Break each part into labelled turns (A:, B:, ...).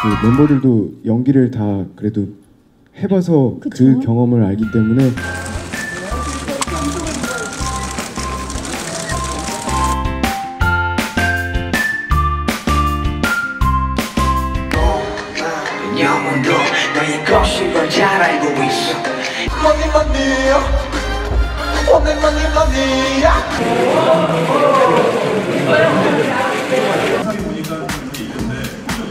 A: 그 멤버들도 연기를 다 그래도 해봐서
B: 그쵸?
A: 그 경험을 알기 때문에
C: 영혼도 너의 것인 걸 잘 알고 있어.
D: 영상에 보니까 이렇게 있는데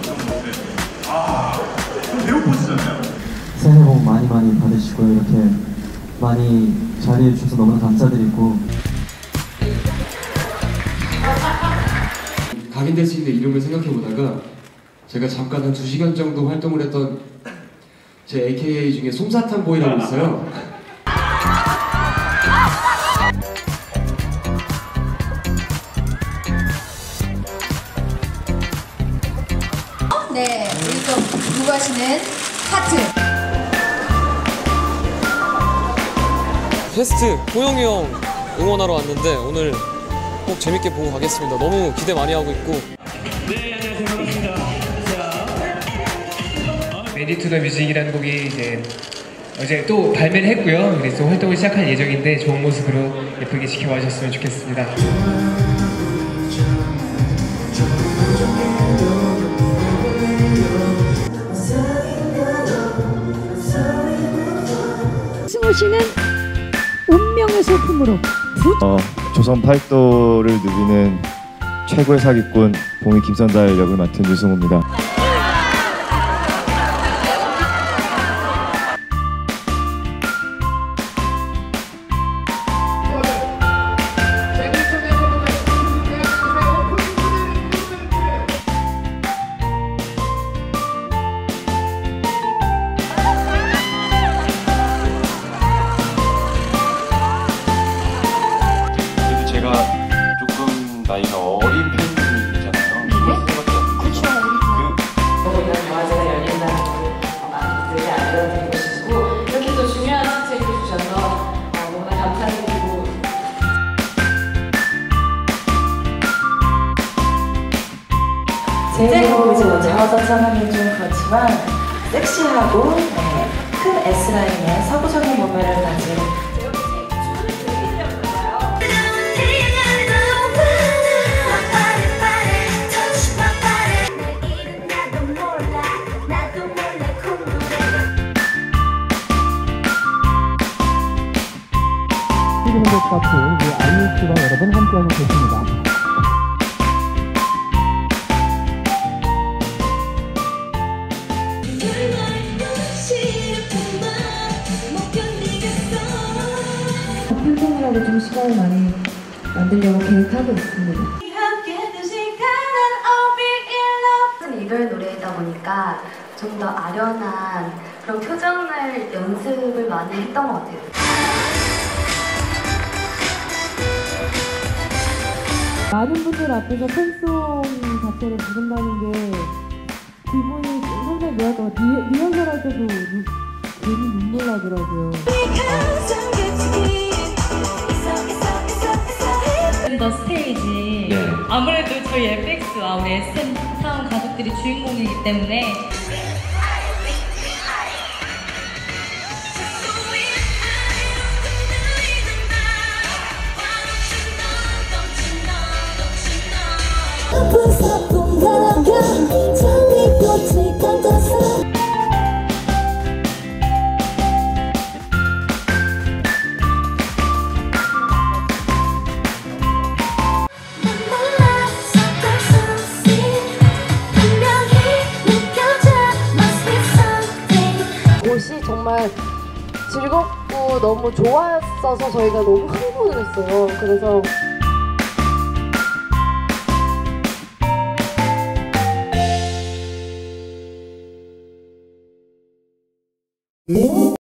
D: 좀 배고프시잖아요.
E: 새해 복 많이 받으시고 이렇게 많이 자리해 주셔서 너무나 감사드리고
F: 각인될 수 있는 이름을 생각해보다가 제가 잠깐 한 2시간 정도 활동을 했던 제 AKA 중에 솜사탕 보이라고 있어요.
B: 네, 우리 또 누구 하시는 하트.
G: 페스트 호영이 형 응원하러 왔는데 오늘 꼭 재밌게 보고 가겠습니다. 너무 기대 많이 하고 있고.
H: 네, 안녕하세요. 반갑습니다. Ready to the Music이라는 곡이 이제 어제 또 발매를 했고요. 그래서 활동을 시작할 예정인데 좋은 모습으로 예쁘게 지켜봐 주셨으면 좋겠습니다.
B: 승우 씨는 운명의 소품으로
I: 조선 팔도를 누비는 최고의 사기꾼 봉이 김선달 역을 맡은 유승우입니다.
J: 제가 조금 나이가 어린 팬분이잖아요. 그렇죠.
K: 영화제가 열린다는 걸 많이들 알려드리고 싶고 이렇게 또 중요한 스테이지 주셔서 너무나 감사드리고 제 곡이 먼저 화장하기 좀 그렇지만 섹시하고 큰 S라인의 서구적인 몸매를 가진
E: 시그널 같은 우리 아이유씨와 여러분 함께하고 계십니다.
K: 팬분들하고 좀 시간을 많이 만들려고 계획하고 있습니다.
L: 이별 노래이다 보니까 좀 더 아련한 그런 표정을 연습을 많이 했던 것 같아요.
K: 많은 분들 앞에서 팬송 자체를 부른다는 게 기분이 상당히 뭐랄까 리허설 할 때도 괜히 눈물 나더라고요.
M: 더 스테이지.
F: 네.
M: 아무래도 저희 FX와 우리 SM 사원 가족들이 주인공이기 때문에
K: 옷이 정말 즐겁고 너무 좋았어서 저희가 너무 흥분을 했어요. 그래서
B: 오.